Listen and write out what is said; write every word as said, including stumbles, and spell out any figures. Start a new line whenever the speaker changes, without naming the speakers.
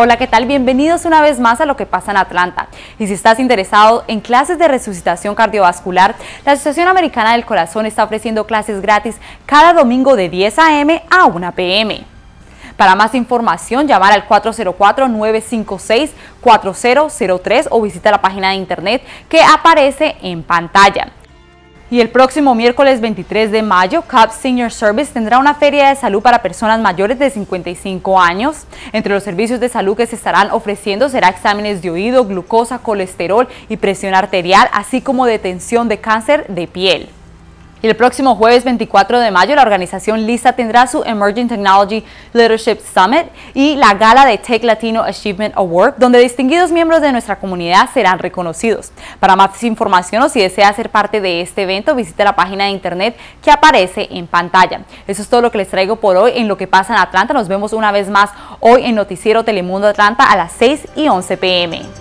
Hola, ¿qué tal? Bienvenidos una vez más a Lo que pasa en Atlanta. Y si estás interesado en clases de resucitación cardiovascular, la Asociación Americana del Corazón está ofreciendo clases gratis cada domingo de diez a eme a una pe eme. Para más información, llamar al cuatro cero cuatro, nueve cinco seis, cuatro cero cero tres o visita la página de internet que aparece en pantalla. Y el próximo miércoles veintitrés de mayo, Cobb Senior Service tendrá una feria de salud para personas mayores de cincuenta y cinco años. Entre los servicios de salud que se estarán ofreciendo será exámenes de oído, glucosa, colesterol y presión arterial, así como detención de cáncer de piel. Y el próximo jueves veinticuatro de mayo, la organización LISA tendrá su Emerging Technology Leadership Summit y la gala de Tech Latino Achievement Award, donde distinguidos miembros de nuestra comunidad serán reconocidos. Para más información o si desea ser parte de este evento, visite la página de internet que aparece en pantalla. Eso es todo lo que les traigo por hoy en Lo que pasa en Atlanta. Nos vemos una vez más hoy en Noticiero Telemundo Atlanta a las seis y once pe eme.